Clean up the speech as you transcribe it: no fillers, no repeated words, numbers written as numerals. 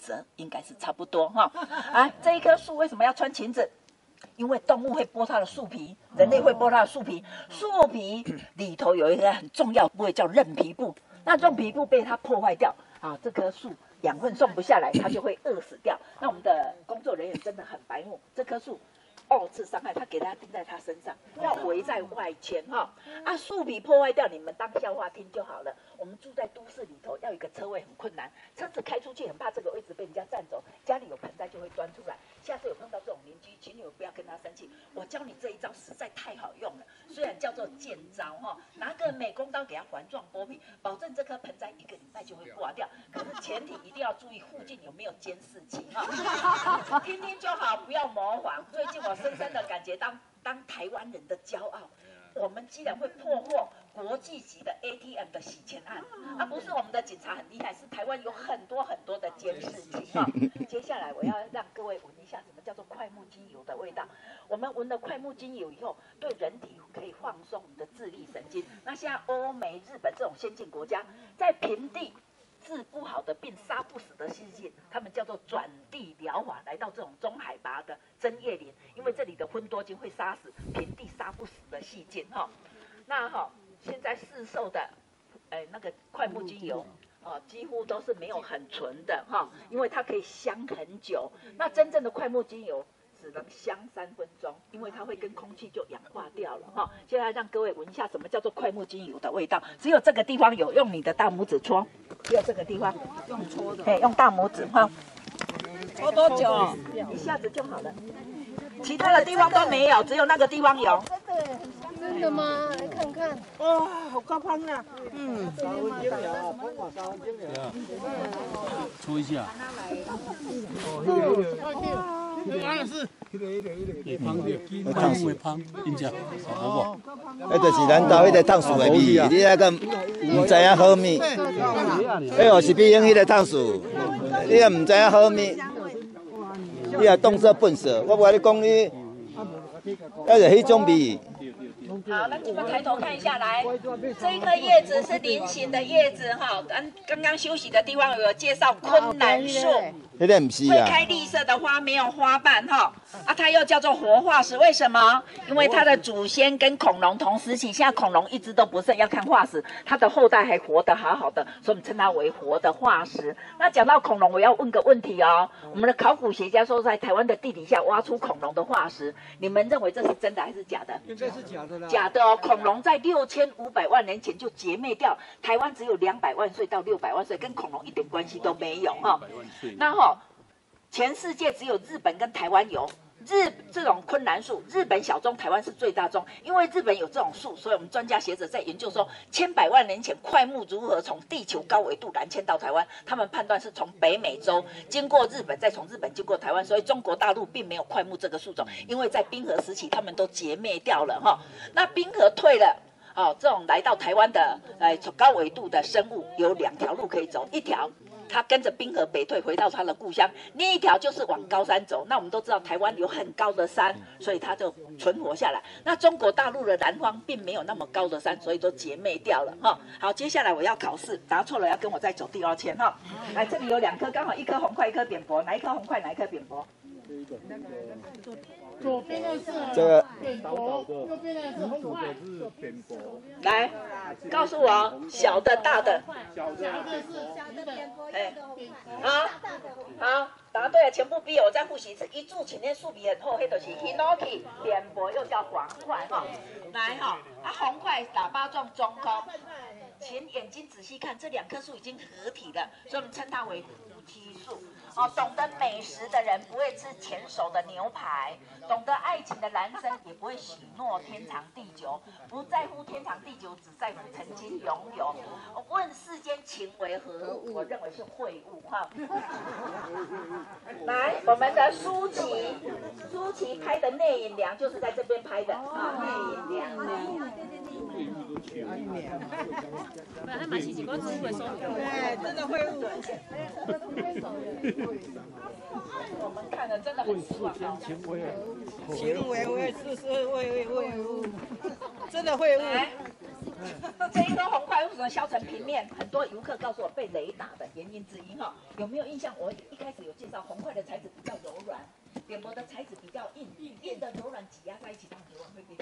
折，应该是差不多哈。啊，这一棵树为什么要穿裙子？因为动物会剥它的树皮，人类会剥它的树皮，树皮里头有一个很重要的部位叫韧皮部，那韧皮部被它破坏掉，啊，这棵树养分送不下来，它就会饿死掉。那我们的工作人员真的很白目，这棵树2次伤害，他给它钉在它身上，要围在外圈哈。啊，树皮破坏掉，你们当笑话听就好了。我们住在都市里头，要一个车位很困难，车子开出去很怕这个位置被人家占走，家里有盆栽就会端出来。下次有碰到这种邻居，请你们不要跟他生气，我教你这一招实在太好用了，虽然叫做剑招哈，拿个美工刀给它环状剥皮，保证这颗盆栽1个礼拜就会挂掉。可是前提一定要注意附近有没有监视器哈，听听就好，不要模仿。最近我深深的感觉当台湾人的骄傲。我们既然会破获国际级的 ATM 的洗钱案，不是我们的警察很厉害，是台湾有很多很多的监视器哈。接下来我要让各位闻一下什么叫做快木精油的味道。我们闻了快木精油以后，对人体可以放松我们的自律神经。那现在欧美、日本这种先进国家，在平地治不好的病、杀不死的细菌，他们叫做转地疗法，来到这种中海拔的针叶林，因为这里的芬多精会杀死平地杀不死的细菌哈。那现在市售的那个快木精油几乎都是没有很纯的哈，因为它可以香很久。那真正的快木精油只能香3分钟，因为它会跟空气就氧化掉了哈。现在让各位闻一下什么叫做快木精油的味道，只有这个地方有，用你的大拇指搓，只有这个地方用搓的，用大拇指哈。搓多久？一下子就好了，其他的地方都没有，只有那个地方有。 真的吗？来看看。 哇，好高攀啊！ 搓一下。会芳，真正好无？ 迄就是咱兜迄个烫树的味，你那个唔知影好味。迄哦是比用迄个烫树，你也唔知影好味，你也当作笨色。我甲你讲你，那是迄种味。 好，那你们抬头看一下来，这一颗叶子是菱形的叶子哈。刚刚休息的地方有介绍昆兰树， 迄个唔是会啊。 开绿色的花，没有花瓣哈。它又叫做活化石，为什么？因为它的祖先跟恐龙同时期，现在恐龙一只都不剩，要看化石，它的后代还活得好好的，所以我们称它为活的化石。那讲到恐龙，我要问个问题哦，我们的考古学家说在台湾的地底下挖出恐龙的化石，你们认为这是真的还是假的？ 应该是假的啦。 假的哦，恐龙在6500万年前就绝灭掉，台湾只有200万岁到600万岁，跟恐龙一点关系都没有哈。那全世界只有日本跟台湾有这种昆兰树，日本小宗，台湾是最大宗。因为日本有这种树，所以我们专家学者在研究说，千百万年前快木如何从地球高纬度南迁到台湾，他们判断是从北美洲经过日本，再从日本经过台湾，所以中国大陆并没有快木这个树种，因为在冰河时期他们都绝灭掉了哈。那冰河退了。这种来到台湾的高纬度的生物有2条路可以走，一条它跟着冰河北退回到它的故乡，另一条就是往高山走。那我们都知道台湾有很高的山，所以它就存活下来。那中国大陆的南方并没有那么高的山，所以都绝灭掉了哈。好，接下来我要考试，答错了要跟我再走第2圈哈。来，这里有2颗，刚好一颗红块，一颗扁柏，哪一颗红块，哪一颗扁柏？ 左边的是这个扁柏，右边的是红块。 来，告诉我小的、大的。 小的是扁柏， 好，答对了，全部毕业。我再复习一次，一柱擎天树皮很厚，黑的是 hinoki， 扁柏又叫黄块哈。来红块喇叭状中空，请眼睛仔细看，这2棵树已经合体了，所以我们称它为夫妻树。懂得美食的人不会吃前手的牛排，懂得爱情的男生也不会许诺天长地久，不在乎天长地久，只在乎曾经拥有。问世间情为何物，我认为是秽物哈。来，我们的舒淇拍的内隐良就是在这边拍的内隐良。 他买几罐会收对，真的会误。 我们看了真的很失望哦。 行为会，事事会误，真的会误。 这一颗红块为什么削成平面？很多游客告诉我被雷打的原因之一哈。有没有印象？我一开始有介绍红块的材质比较柔软，扁柏的材质比较硬，硬的柔软挤压在一起，它很容易会变